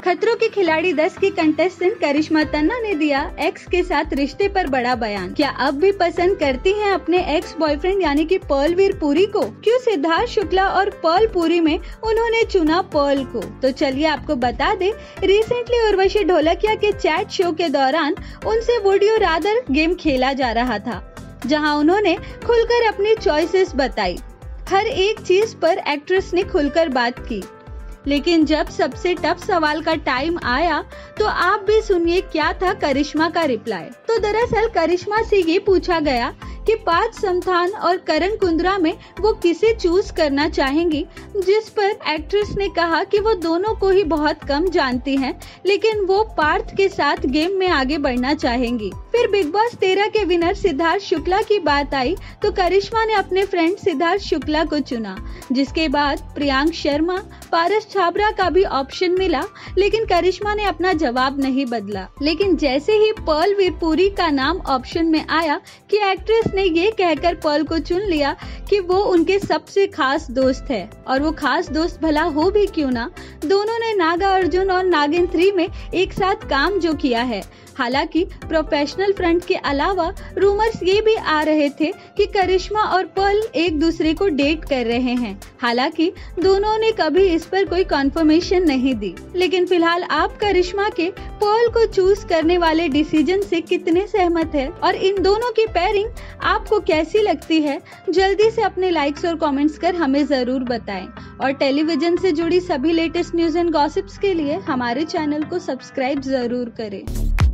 खतरों के खिलाड़ी 10 की कंटेस्टेंट करिश्मा तन्ना ने दिया एक्स के साथ रिश्ते पर बड़ा बयान। क्या अब भी पसंद करती हैं अपने एक्स बॉयफ्रेंड यानी कि पर्लवीर पुरी को? क्यों सिद्धार्थ शुक्ला और पर्ल पुरी में उन्होंने चुना पर्ल को? तो चलिए आपको बता दे, रिसेंटली उर्वशी ढोलकिया के चैट शो के दौरान उनसे वुड यू रादर गेम खेला जा रहा था, जहां उन्होंने खुलकर अपनी चॉइसेस बताई। हर एक चीज पर एक्ट्रेस ने खुलकर बात की, लेकिन जब सबसे टफ सवाल का टाइम आया तो आप भी सुनिए क्या था करिश्मा का रिप्लाई। तो दरअसल करिश्मा से ये पूछा गया कि पार्थ समथान और करण कुंद्रा में वो किसे चूज करना चाहेंगी, जिस पर एक्ट्रेस ने कहा कि वो दोनों को ही बहुत कम जानती हैं, लेकिन वो पार्थ के साथ गेम में आगे बढ़ना चाहेंगी। फिर बिग बॉस 13 के विनर सिद्धार्थ शुक्ला की बात आई तो करिश्मा ने अपने फ्रेंड सिद्धार्थ शुक्ला को चुना, जिसके बाद प्रियांक शर्मा, पारस छाबरा का भी ऑप्शन मिला, लेकिन करिश्मा ने अपना जवाब नहीं बदला। लेकिन जैसे ही पर्लवीर पुरी का नाम ऑप्शन में आया कि एक्ट्रेस ने ये कहकर पर्ल को चुन लिया कि वो उनके सबसे खास दोस्त है, और वो खास दोस्त भला हो भी क्यों ना, दोनों ने नागा अर्जुन और नागिन 3 में एक साथ काम जो किया है। हालांकि प्रोफेशनल फ्रंट के अलावा रूमर्स ये भी आ रहे थे कि करिश्मा और पर्ल एक दूसरे को डेट कर रहे हैं। हालांकि दोनों ने कभी इस पर कोई कंफर्मेशन नहीं दी। लेकिन फिलहाल आप करिश्मा के पर्ल को चूज करने वाले डिसीजन से कितने सहमत है और इन दोनों की पेयरिंग आपको कैसी लगती है? जल्दी से अपने लाइक्स और कमेंट्स कर हमें जरूर बताएं। और टेलीविजन से जुड़ी सभी लेटेस्ट न्यूज एंड गॉसिप्स के लिए हमारे चैनल को सब्सक्राइब जरूर करें।